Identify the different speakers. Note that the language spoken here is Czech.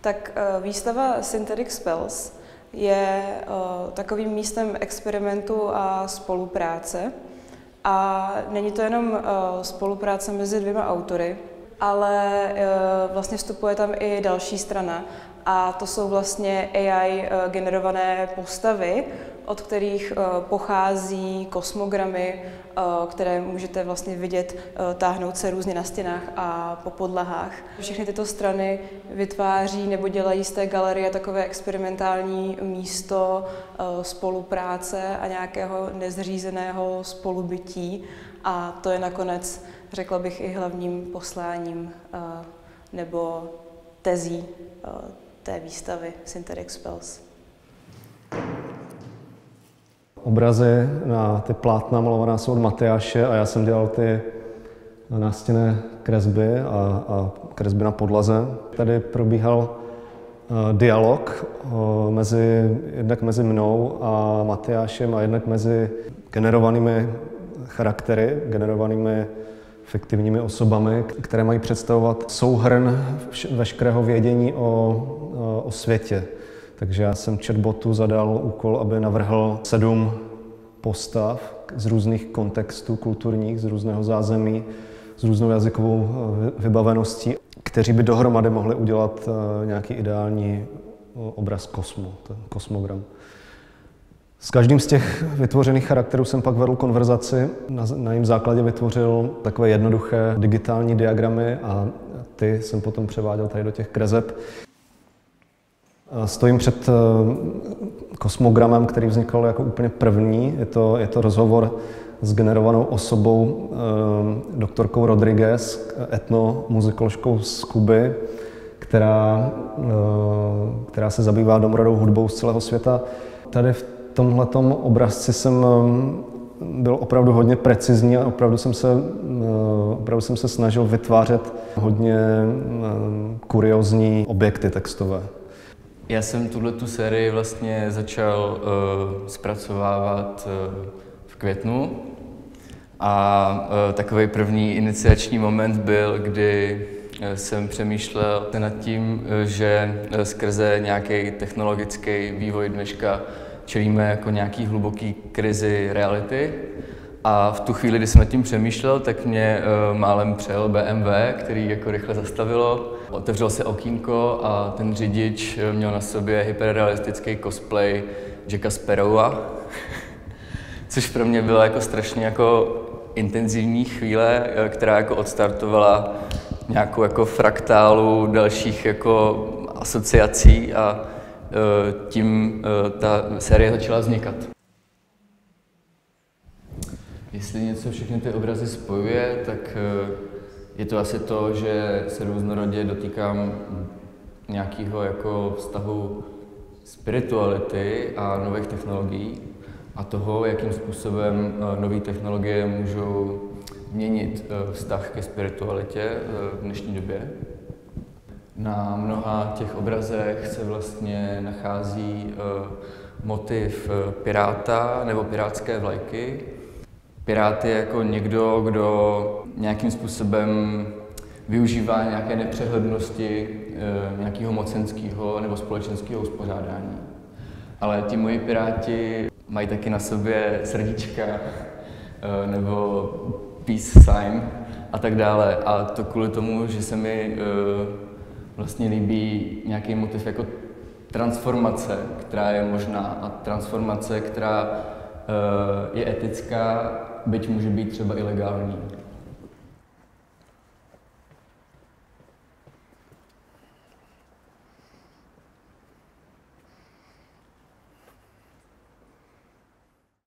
Speaker 1: Tak výstava Synthetic Spells je takovým místem experimentu a spolupráce. A není to jenom spolupráce mezi dvěma autory, ale vlastně vstupuje tam i další strana. A to jsou vlastně AI generované postavy, od kterých pochází kosmogramy, které můžete vlastně vidět táhnout se různě na stěnách a po podlahách. Všechny tyto strany vytváří nebo dělají z té galerie takové experimentální místo spolupráce a nějakého nezřízeného spolubytí. A to je nakonec, řekla bych, i hlavním posláním nebo tezí té výstavy Synthetic Spells.
Speaker 2: Obrazy na ty plátna malovaná jsou od Matyáše a já jsem dělal ty nástěnné kresby a kresby na podlaze. Tady probíhal dialog jednak mezi mnou a Matyášem a jednak mezi generovanými charaktery, generovanými fiktivními osobami, které mají představovat souhrn veškerého vědění o světě. Takže já jsem chatbotu zadal úkol, aby navrhl 7 postav z různých kontextů kulturních, z různého zázemí, s různou jazykovou vybaveností, kteří by dohromady mohli udělat nějaký ideální obraz kosmu, ten kosmogram. S každým z těch vytvořených charakterů jsem pak vedl konverzaci. Na jejím základě vytvořil takové jednoduché digitální diagramy a ty jsem potom převáděl tady do těch kreseb. Stojím před kosmogramem, který vznikl jako úplně první. Je to rozhovor s generovanou osobou doktorkou Rodriguez, etnomuzikoložkou z Kuby, která se zabývá domorodou hudbou z celého světa. Tady v tomhletom obrazci jsem byl opravdu hodně precizní a opravdu jsem se snažil vytvářet hodně kuriózní objekty textové.
Speaker 3: Já jsem tuhletu sérii vlastně začal zpracovávat v květnu a takový první iniciační moment byl, kdy jsem přemýšlel nad tím, že skrze nějaký technologický vývoj dneška čelíme jako nějaký hluboký krizi reality. A v tu chvíli, kdy jsem nad tím přemýšlel, tak mě málem přejel BMW, který jako rychle zastavilo. Otevřelo se okýnko a ten řidič měl na sobě hyperrealistický cosplay Jacka Sparrowa, což pro mě byla jako strašně jako intenzivní chvíle, která jako odstartovala nějakou jako fraktálu dalších jako asociací a tím ta série začala vznikat. Jestli něco všechny ty obrazy spojuje, tak je to asi to, že se různorodě dotýkám nějakého jako vztahu spirituality a nových technologií a toho, jakým způsobem nové technologie můžou měnit vztah ke spiritualitě v dnešní době. Na mnoha těch obrazech se vlastně nachází motiv piráta nebo pirátské vlajky. Pirát je jako někdo, kdo nějakým způsobem využívá nějaké nepřehlednosti nějakého mocenského nebo společenského uspořádání. Ale ti moji piráti mají taky na sobě srdíčka nebo peace sign a tak dále. A to kvůli tomu, že se mi vlastně líbí nějaký motiv jako transformace, která je možná a transformace, která je etická, byť může být třeba ilegální.